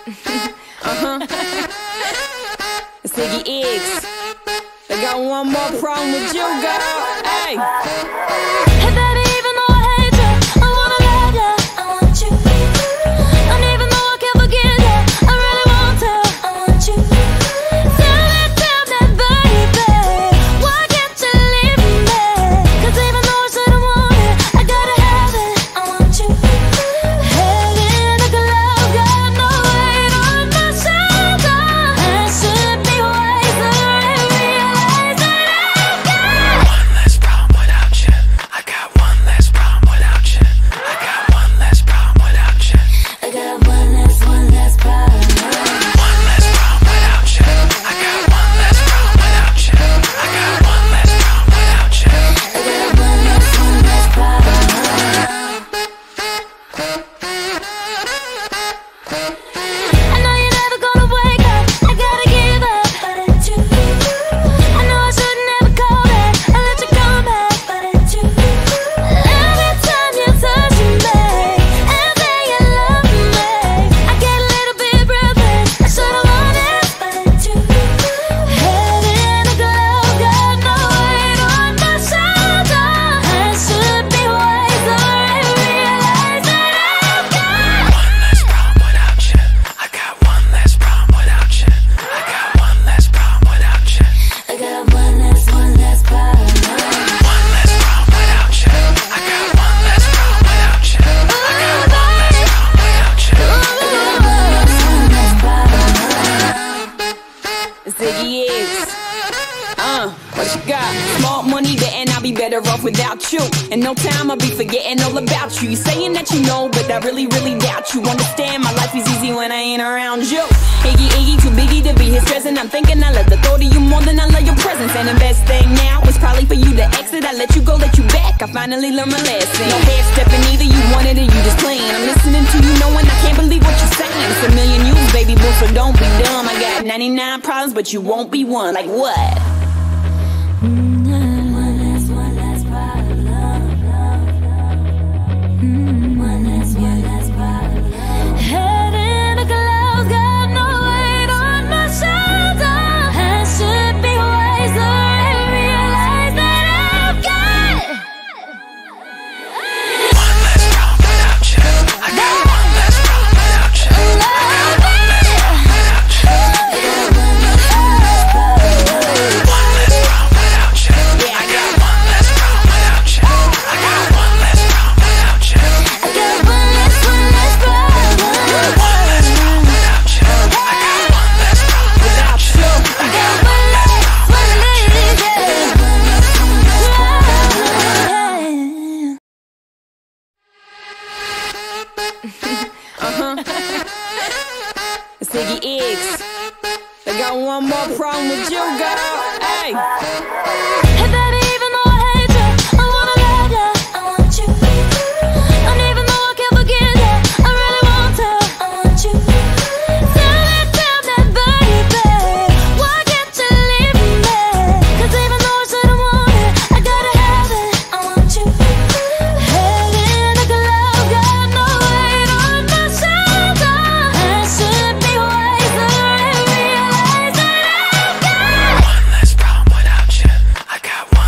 It's Iggy Iggy. I got one more problem with you, girl. Hey. Hey baby, even though I hate you, I wanna love you. I want you. And even though I can't forget you, I really want to. I want you. Tell me, baby, why can't you leave me? 'Cause even though I shouldn't want it, I gotta have it. I want you. Head in a glove, got no weight on my shoulder. I should be wiser and realize that I've got one less problem without you. I got one less problem without you. I got one less problem without you. I got one less problem. One less problem without you. I got one less problem without you. I got one less problem without you. I got one less problem. I know you're never gonna wake up. I gotta give up, but it's you. I know I shouldn't ever call back. I let you come back, but it's you. Every time you touch me and say you love me, I get a little bit breathless. I should've known it, but it's you. Head in a glove, got no weight on my shoulder. I should be wiser and realize that I've got One less problem without you. I got one less problem without you. I got one less problem without you. I got one less problem. One less problem without you. I got one less problem without you. I got one less problem without you. It's Iggy Iggy. What you got? Small money, betting I'll be better off without you. In no time I'll be forgetting all about you. You saying that you know, but I really doubt you. Understand my life is easy when I ain't around you. Iggy Iggy, too biggie to be his present. I'm thinking I love the thought of you more than I love your presence. And the best thing now is probably for you to exit. I let you go, let you back. I finally learned my lesson. No half stepping either, you wanted it, you just playing. I'm listening to you knowing I can't believe what you're saying. It's a million yous, baby boo, so don't be dumb. I got 99 problems, but you won't be one. Like what? One less problem. One less problem. Head in a glove, got no weight on my shoulder. I should be wiser and realize that I've got One less problem without you. I got one less problem without you. I got one less problem without you. One less problem without you. Yeah, I got one less problem without you. I got one less problem without you. I got one less problem. One less problem without you. I got one less problem without you. I got one less It's Iggy Iggy. I got one more problem with you, girl. Hey. Hey baby, even though I hate you, I wanna love you. I want you. And even though I can't forget you, I really want to. I want you. Tell me, baby, why can't you leave me? 'Cause even though I shouldn't want it, I gotta have it. I want you. Head in a glove, got no weight on my shoulder. I should be wiser and realize that I've got one less problem without you. I got one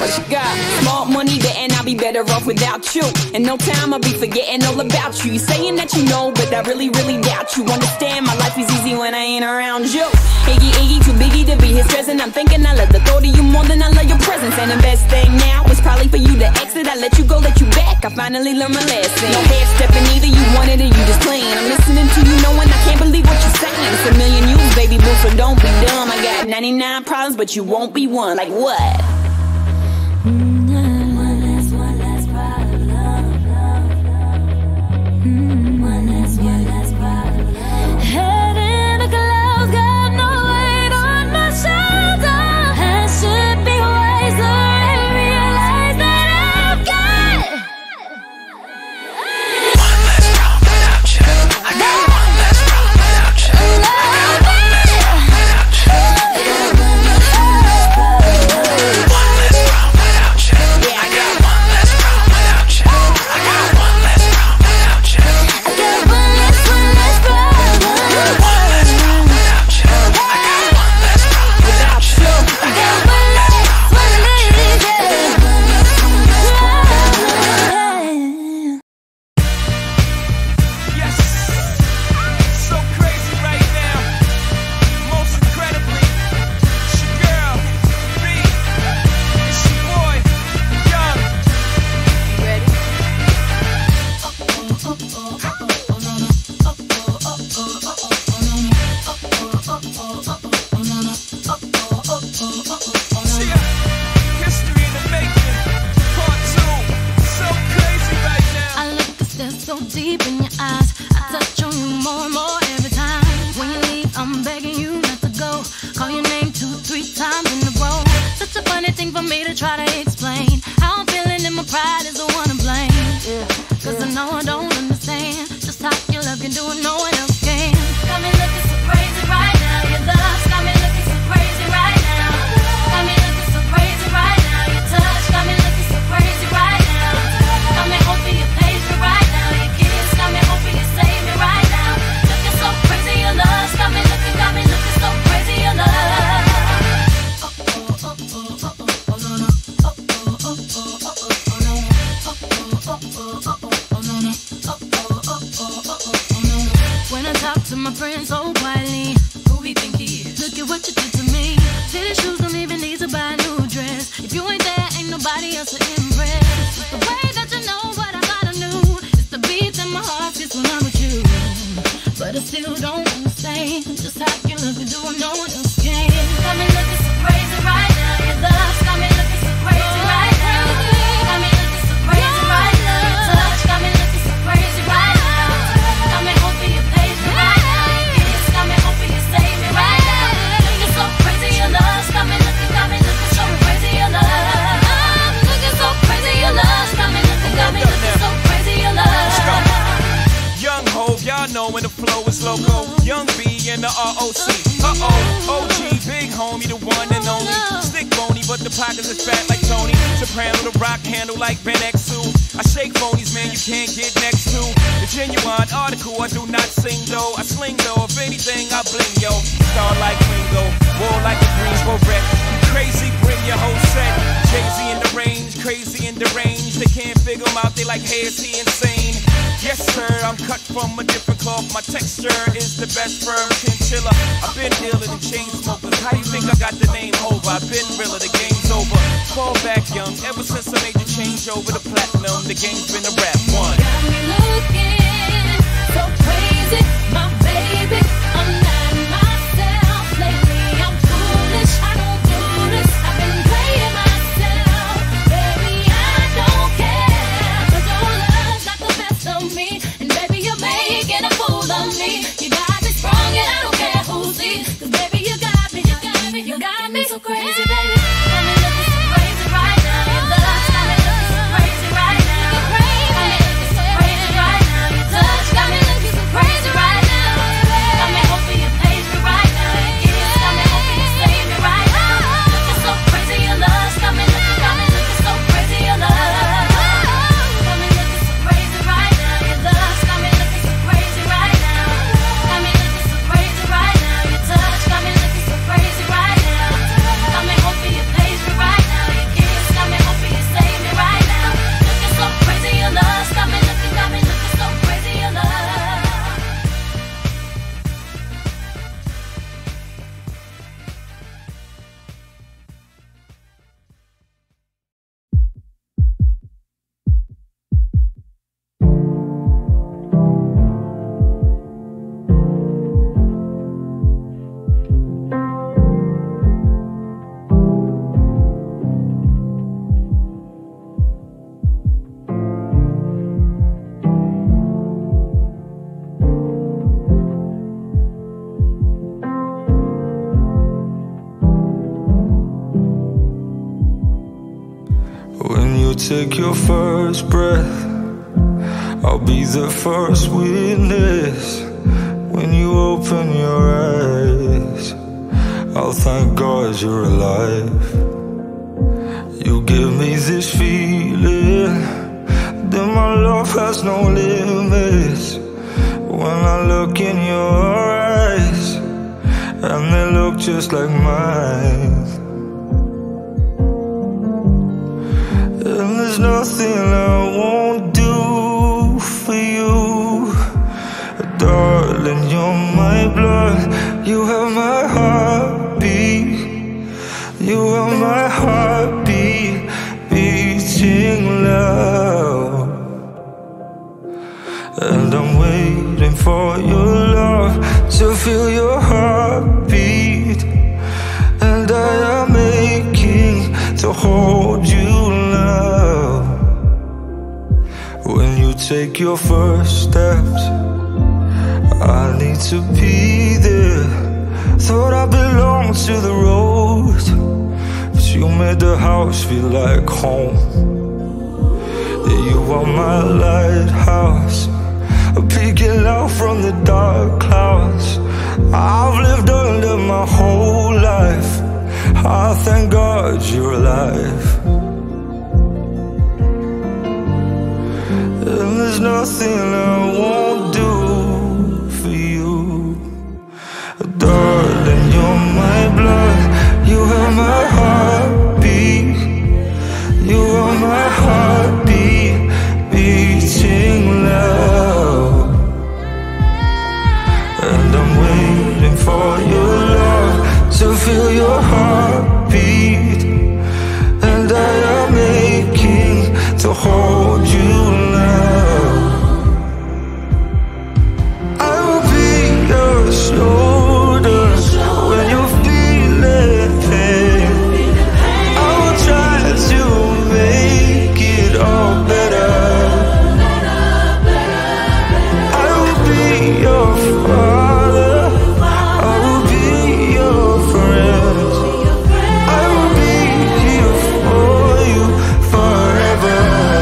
what you got? Small money, and I'll be better off without you. In no time, I'll be forgetting all about you. You saying that you know, but I really, really doubt you. Understand, my life is easy when I ain't around you. Iggy, Iggy, too biggie to be his present. I'm thinking I love the thought of you more than I love your presence. And the best thing now is probably for you to exit. I let you go, let you back. I finally learned my lesson. No half stepping either, you wanted it, you just playing. I'm listening to you knowing I can't believe what you're saying. It's a million you, baby boo, so don't be dumb. I got 99 problems, but you won't be one. Like what? Crazy right take your first breath, I'll be the first witness. When you open your eyes, I'll thank God you're alive. You give me this feeling that my love has no limits. When I look in your eyes, and they look just like mine, and there's nothing I won't do for you. Darling, you're my blood, you have my heartbeat. You have my heartbeat beating loud. And I'm waiting for your love to feel your heartbeat. And I am aching to hold you now. When you take your first steps, I need to be there. Thought I belonged to the road, but you made the house feel like home. You are my lighthouse, peeking out from the dark clouds. I've lived under my whole life, I thank God you're alive. And there's nothing I won't do for you. Darling, you're my blood, you have my heartbeat. You are my heartbeat beating loud. And I'm waiting for your love to feel your heartbeat. And I am aching to hold you now. I will be your shoulder when you're feeling pain. I will try to make it all better. I will be your father, I will be your friend. I will be here for you forever.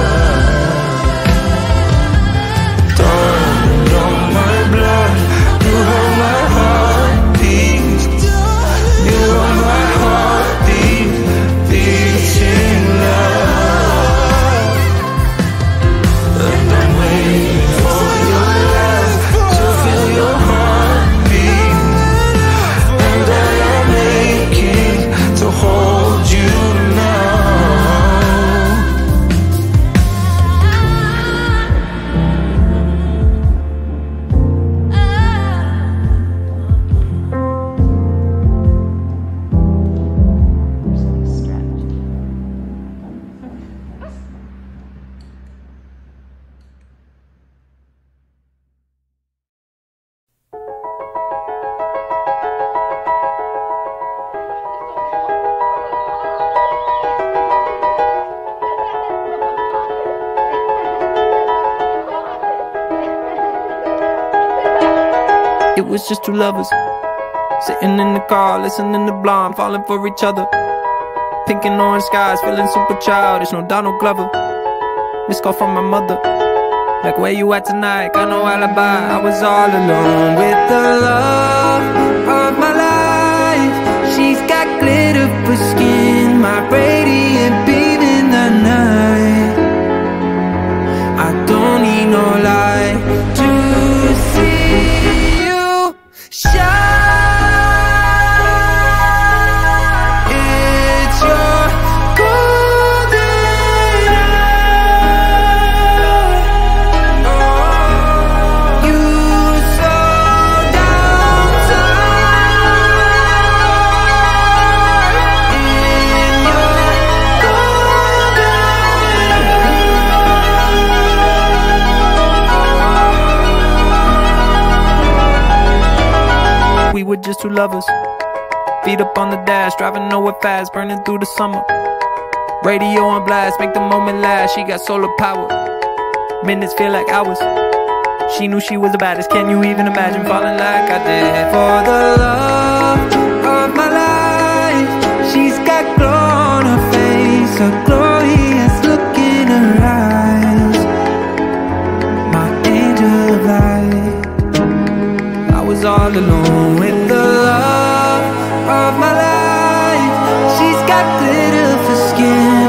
Darling, you're my blood, you have my heartbeat. You are my heartbeat beating loud. And I'm waiting for your love to feel your heartbeat. And I am aching to hold you now. It was just two lovers sitting in the car, listening to Blonde, falling for each other. Pink and orange skies, feeling super childish. No Donald Glover. Missed call from my mother, like, where you at tonight? Got no alibi. I was all alone with the love of my life. She's got glitter for skin, my radiant beam in the night. I don't need no light to see you shine. It's your golden eye. You slow down time in your golden eye. We were just two lovers, feet up on the dash, driving nowhere fast, burning through the summer. Radio on blast, make the moment last. She got solar power, minutes feel like hours. She knew she was the baddest, can you even imagine falling like I did? For the love of my life, she's got glow on her face, a glorious look in got glitter for skin.